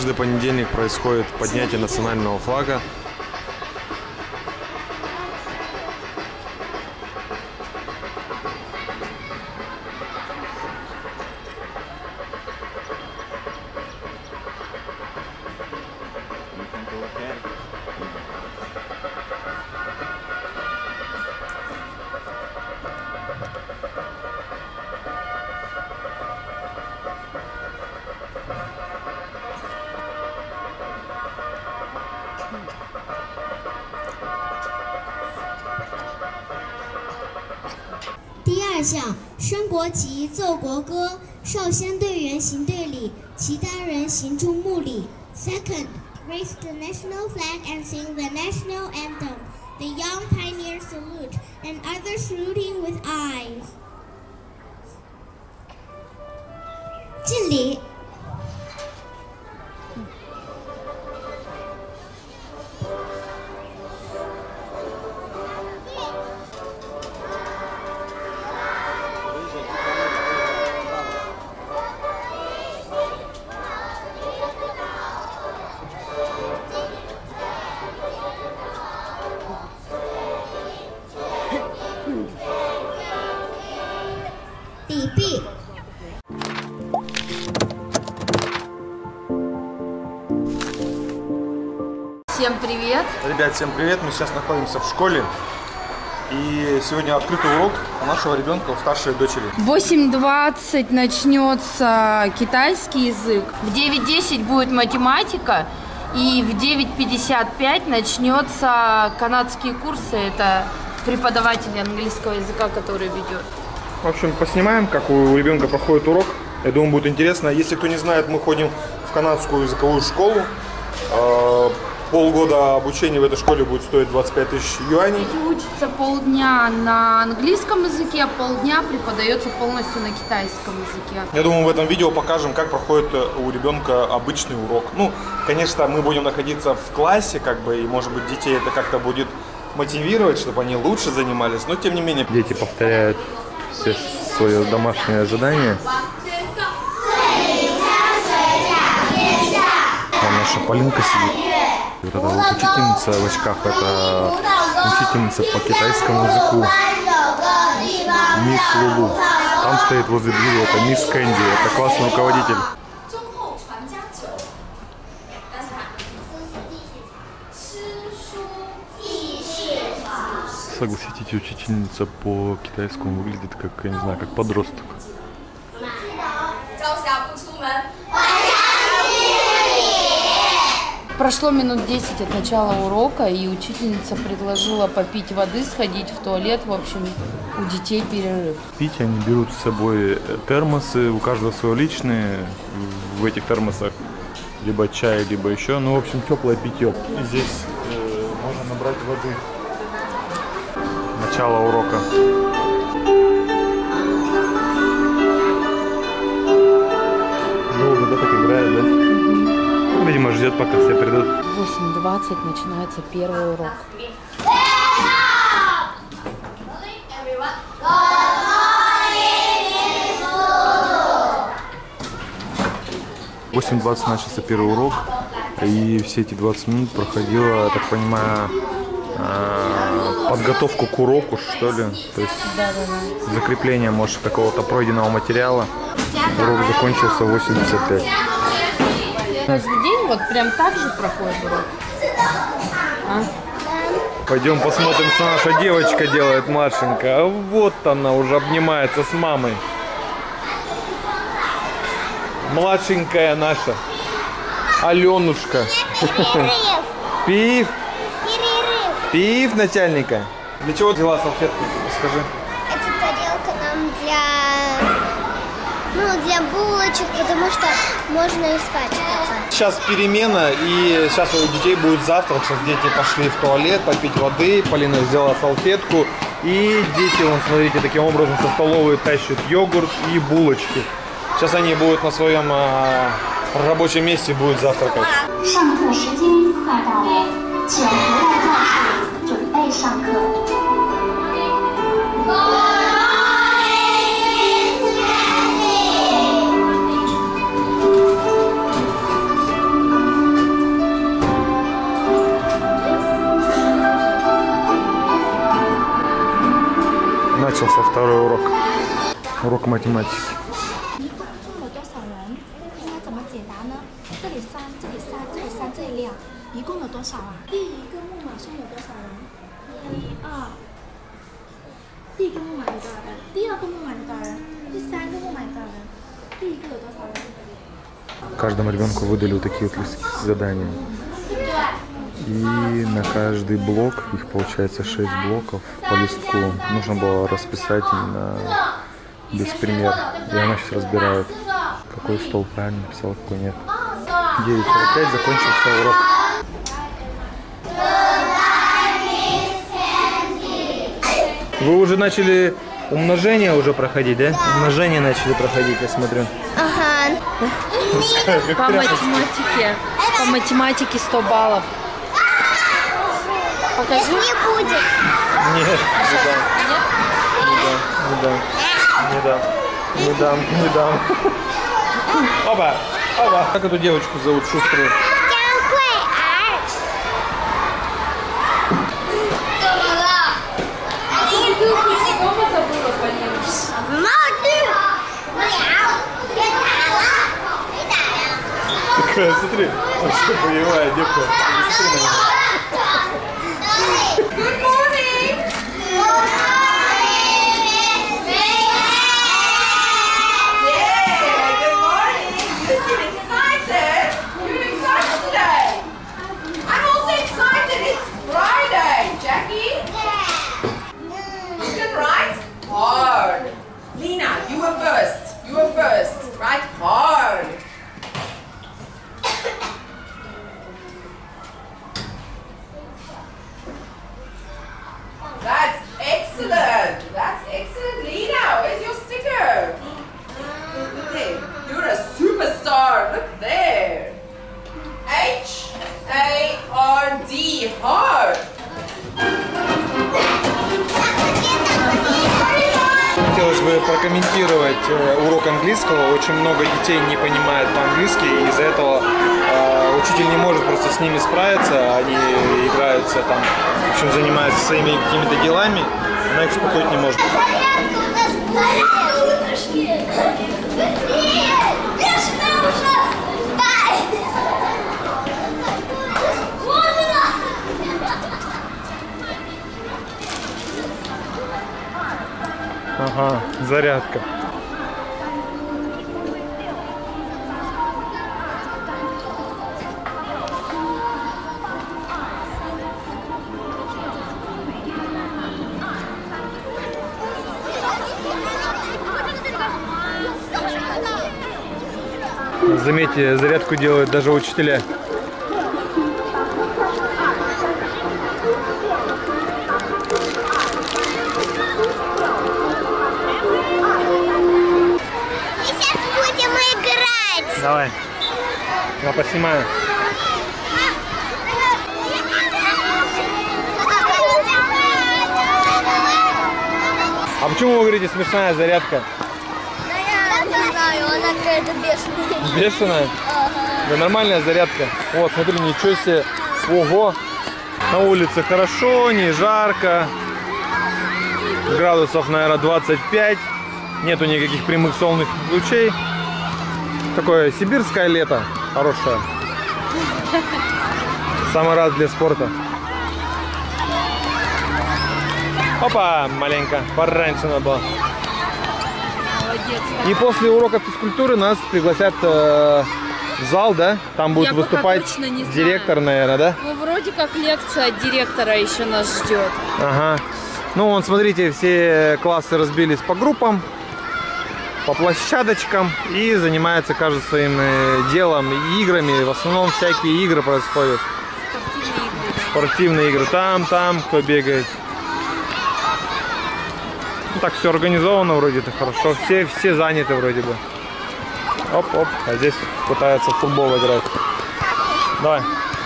каждый понедельник происходит поднятие национального флага. 第二项，升国旗、奏国歌，少先队员行队礼，其他人行注目礼。Second, raise the national flag and sing the national anthem. The young pioneers salute, and others saluting with eyes. 敬礼。礼毕。 Всем привет! Ребят, всем привет! Мы сейчас находимся в школе. И сегодня открытый урок у нашего ребенка, у старшей дочери. В 8:20 начнется китайский язык, в 9:10 будет математика, и в 9:55 начнется канадские курсы. Это преподаватель английского языка, который ведет. В общем, поснимаем, как у ребенка проходит урок. Я думаю, будет интересно. Если кто не знает, мы ходим в канадскую языковую школу. Полгода обучения в этой школе будет стоить 25 тысяч юаней. Учится полдня на английском языке, а полдня преподается полностью на китайском языке. Я думаю, в этом видео покажем, как проходит у ребенка обычный урок. Ну, конечно, мы будем находиться в классе, как бы, и, может быть, детей это как-то будет мотивировать, чтобы они лучше занимались, но тем не менее. Дети повторяют все свое домашнее задание. А наша Полинка сидит. Вот эта вот учительница в очках, это учительница по китайскому языку, мисс Лулу. Там стоит возле двери, это мисс Кэнди, это классный руководитель. Согласитесь, учительница по китайскому выглядит как, я не знаю, как подросток. Прошло минут 10 от начала урока, и учительница предложила попить воды, сходить в туалет. В общем, у детей перерыв. Пить они берут с собой термосы, у каждого свое личное. В этих термосах либо чай, либо еще. Ну, в общем, теплое питье. И здесь можно набрать воды. Начало урока. Долго, да, так играет, да? Видимо, ждет, пока все придут. В 8:20 начинается первый урок. В 8:20 начался первый урок, и все эти 20 минут проходила, я так понимаю, подготовку к уроку, что ли. То есть закрепление, может, какого-то пройденного материала. Урок закончился в 8:55. Каждый день вот прям так же проходит урок? А? Пойдем посмотрим, что наша девочка делает, младшенькая. А вот она уже обнимается с мамой. Младшенькая наша. Аленушка. Пив. Пив, начальника. Для чего взяла салфетку? Скажи. Эта тарелка нам для булочек, потому что можно испачкаться. Сейчас перемена, и сейчас у детей будет завтрак. Сейчас дети пошли в туалет попить воды. Полина сделала салфетку. И дети, вон, смотрите, таким образом со столовой тащат йогурт и булочки. Сейчас они будут на своем рабочем месте будут завтракать. Начался второй урок. Урок математики. 一共有多少啊？第一个木马上有多少人？1、2。第一个木马有多少人？第二个木马有多少人？第三个木马有多少人？第一个有多少人？ Каждому ребенку выдали вот такие вот листки с заданиями. И на каждый блок, их получается 6 блоков по листку, нужно было расписать именно без примера. И она сейчас разбирает, какой стол правильно написал, какой нет. 9:45 закончился урок. Вы уже начали умножение уже проходить, да? Умножение начали проходить, я смотрю. Ага. По математике 100 баллов. Покажи. Не будет. Нет, не дам. Оба. Как эту девочку зовут, шуструю? Такая, смотри, вообще боевая девка. Смотри на меня. Хотелось бы прокомментировать урок английского. Очень много детей не понимает по-английски, и из-за этого учитель не может просто с ними справиться. Они играются там, в общем, занимаются своими какими-то делами, она их успокоить не может. Ага, зарядка. Заметьте, зарядку делают даже учителя. Давай. Я поснимаю. А почему вы говорите смешная зарядка? Я не знаю, она какая-то бешеная. Бешеная? Ага. Да нормальная зарядка. Вот, смотри, ничего себе. Ого. На улице хорошо, не жарко. Градусов, наверное, 25. Нету никаких прямых солнечных лучей. Такое сибирское лето, хорошее. Самый раз для спорта. Опа, маленько, пораньше надо было. Молодец. И после урока физкультуры нас пригласят в зал, да? Там будет выступать директор, наверное, да? Ну, вроде как лекция от директора еще нас ждет. Ага. Ну, вон, смотрите, все классы разбились по группам, по площадочкам и занимается каждый своим делом, играми. В основном всякие игры происходят. Спортивные игры. Там, кто бегает. Ну, так все организовано вроде-то хорошо. Все заняты вроде бы. Оп-оп. А здесь пытаются в футбол играть. Давай.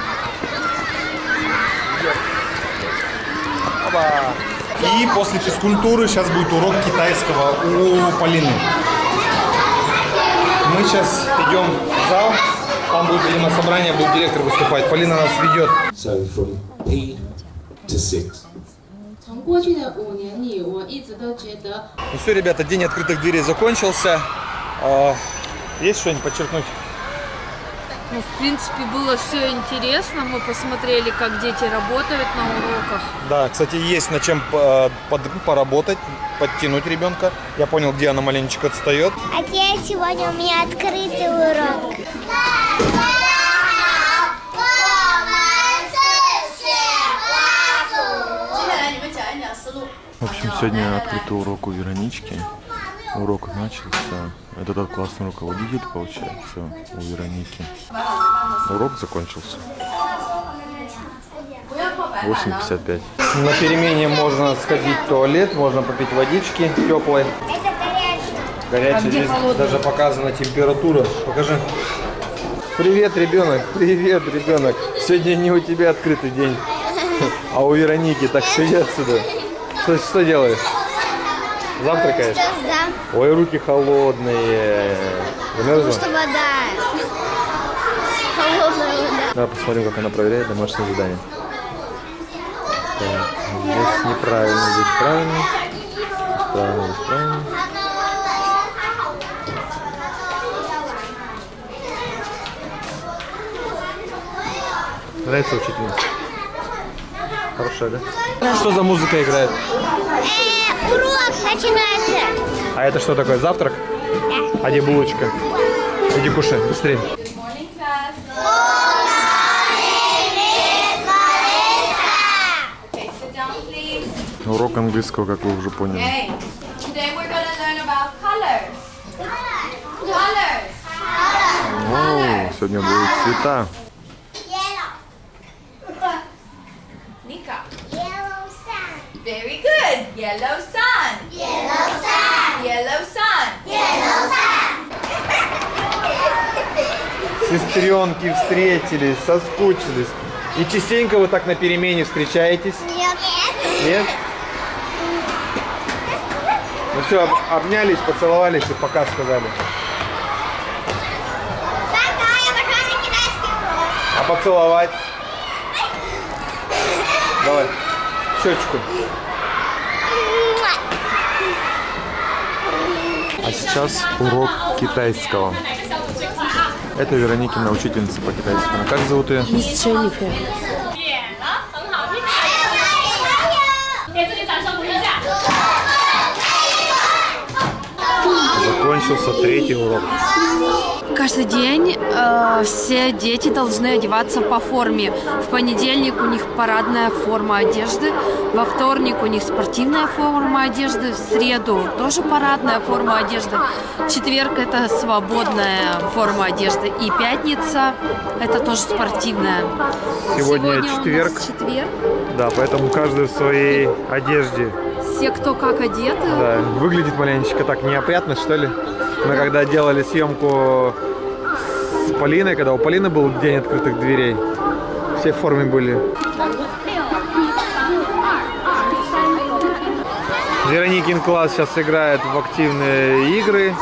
Опа. И после физкультуры сейчас будет урок китайского у Полины. Мы сейчас идем в зал, там будет, видимо, собрание, будет директор выступать. Полина нас ведет. So from E to 6. 从过去的5年里，我一直都觉得。 Ну все, ребята, день открытых дверей закончился. Есть что-нибудь подчеркнуть? Ну, в принципе, было все интересно. Мы посмотрели, как дети работают на уроках. Да, кстати, есть над чем поработать, подтянуть ребенка. Я понял, где она маленечко отстает. А сегодня у меня открытый урок. В общем, сегодня открытый урок у Веронички. Урок начался. Это тот классный руководитель, получается, у Вероники. Урок закончился. 8:55. На перемене можно сходить в туалет, можно попить водички теплой. Горячей. Здесь даже показана температура. Покажи. Привет, ребенок. Привет, ребенок. Сегодня не у тебя открытый день, а у Вероники. Так, сиди отсюда. Что делаешь? Завтракаешь? Да. Ой, руки холодные. Замерзла? Что вода. Холодная вода. Да, посмотрим, как она проверяет домашнее задание. Так, здесь неправильно, здесь правильно. Здесь правильно, здесь правильно. Нравится учительница? Хорошая, да? Что за музыка играет? Урок начинается. А это что такое, завтрак? Да. А где булочка? Иди кушай, быстрее. Урок английского, как вы уже поняли. О, сегодня будут цвета. Very good. Yellow sun. Yellow sun. Yellow sun. Yellow sun. Сестренки встретились, соскучились. И частенько вы так на перемене встречаетесь? Нет. Нет? Ну все, обнялись, поцеловались и пока сказали. А поцеловать? Давай, щечку. А сейчас урок китайского. Это Вероникина учительница по китайскому. Как зовут ее? Мисс Дженнифер. Закончился 3-й урок. Каждый день все дети должны одеваться по форме. В понедельник у них парадная форма одежды, во вторник у них спортивная форма одежды, в среду тоже парадная форма одежды, в четверг это свободная форма одежды и пятница это тоже спортивная. Сегодня у нас четверг. Да, поэтому каждый в своей одежде. Все, кто как одеты. Да, выглядит маленечко так неопрятно, что ли. Мы когда делали съемку с Полиной, когда у Полины был день открытых дверей, все в форме были. Вероникин класс сейчас играет в активные игры.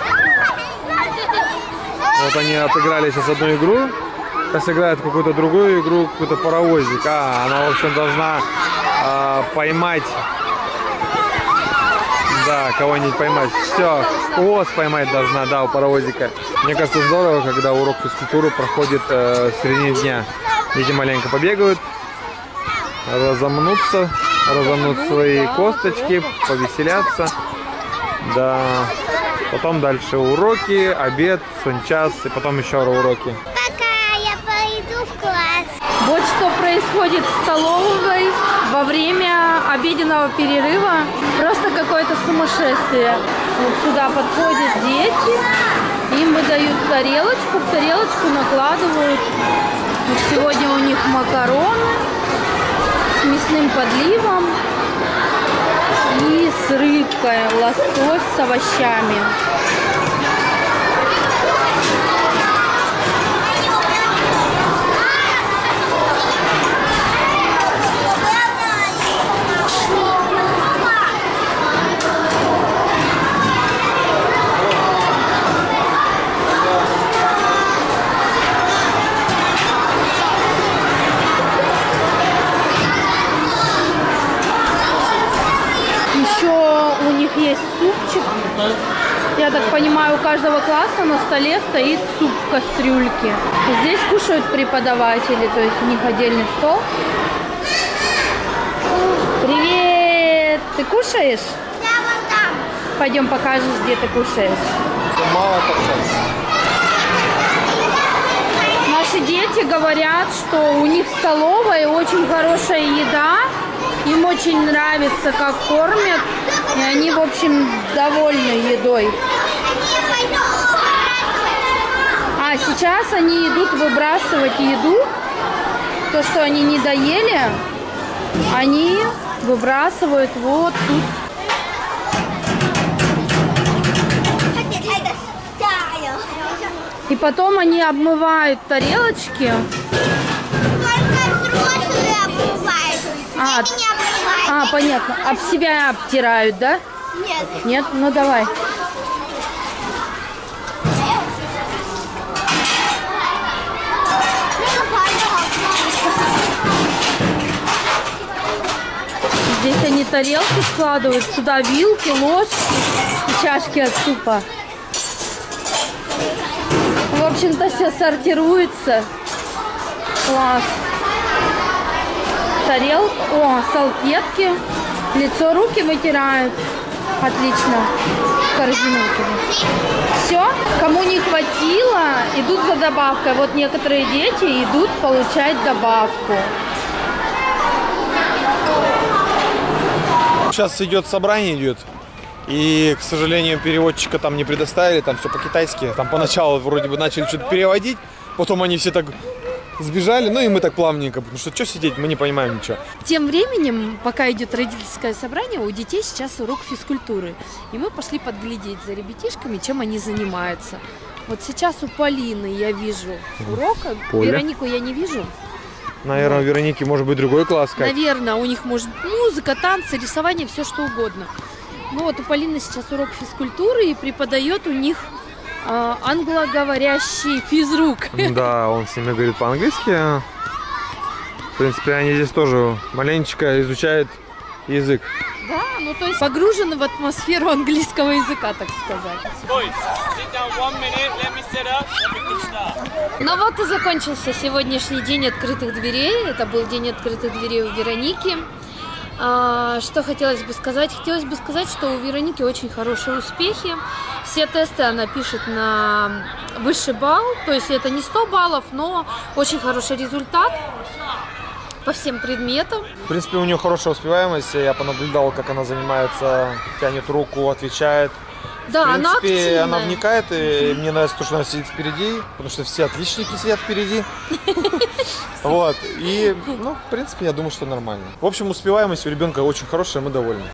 Вот они отыграли сейчас одну игру. Сейчас играют какую-то другую игру, какой-то паровозик. Она, в общем, должна поймать. Да, кого-нибудь поймать. Все, хвост поймать должна, да, у паровозика. Мне кажется, здорово, когда урок физкультуры проходит в середине дня. Дети маленько побегают, разомнут свои косточки, повеселятся. Да. Потом дальше уроки, обед, сон-час и потом еще уроки. Пока, я пойду в класс. Вот что происходит в столовой во время обеденного перерыва. Просто какое-то сумасшествие. Вот сюда подходят дети, им выдают тарелочку, в тарелочку накладывают. Вот сегодня у них макароны с мясным подливом и с рыбкой, лосось с овощами. есть супчик. Я так понимаю, у каждого класса на столе стоит суп в кастрюльке. Здесь кушают преподаватели, то есть у них отдельный стол. Привет! Ты кушаешь? Да, вон там. Пойдем покажешь, где ты кушаешь. Мало так. Наши дети говорят, что у них в столовой очень хорошая еда. Им очень нравится, как кормят. И они, в общем, довольны едой. А сейчас они идут выбрасывать еду. То, что они не доели, они выбрасывают вот тут. И потом они обмывают тарелочки. Только взрослые обмывают. Дети не обмывают. Понятно. Об себя обтирают, да? Нет. Нет? Ну давай. Здесь они тарелки складывают, сюда вилки, ложки и чашки от супа. В общем-то, все сортируется. Класс. Тарелка, салфетки, лицо, руки вытирают. Отлично. Корзину. Все. Кому не хватило, идут за добавкой. Вот некоторые дети идут получать добавку. Сейчас идет собрание, идет. И, к сожалению, переводчика там не предоставили, там все по-китайски. Там поначалу вроде бы начали что-то переводить, потом они все так сбежали, ну и мы так плавненько, потому что сидеть, мы не понимаем ничего. Тем временем, пока идет родительское собрание, у детей сейчас урок физкультуры. И мы пошли подглядеть за ребятишками, чем они занимаются. Вот сейчас у Полины я вижу урок, Веронику я не вижу. Наверное, у Вероники может быть другой класс. Наверное, у них может музыка, танцы, рисование, все что угодно. Ну вот у Полины сейчас урок физкультуры и преподает у них англоговорящий физрук. Да, он с ними говорит по-английски. В принципе, они здесь тоже маленечко изучают язык. Да, ну то есть погружены в атмосферу английского языка, так сказать. Ну вот и закончился сегодняшний день открытых дверей. Это был день открытых дверей у Вероники. Что хотелось бы сказать? Хотелось бы сказать, что у Вероники очень хорошие успехи. Все тесты она пишет на высший балл. То есть это не 100 баллов, но очень хороший результат по всем предметам. В принципе, у нее хорошая успеваемость. Я понаблюдал, как она занимается, тянет руку, отвечает. Да, в принципе, она активная. она вникает, и мне нравится то, что она сидит впереди, потому что все отличники сидят впереди. Вот. И, ну, в принципе, я думаю, что нормально. В общем, успеваемость у ребенка очень хорошая, мы довольны.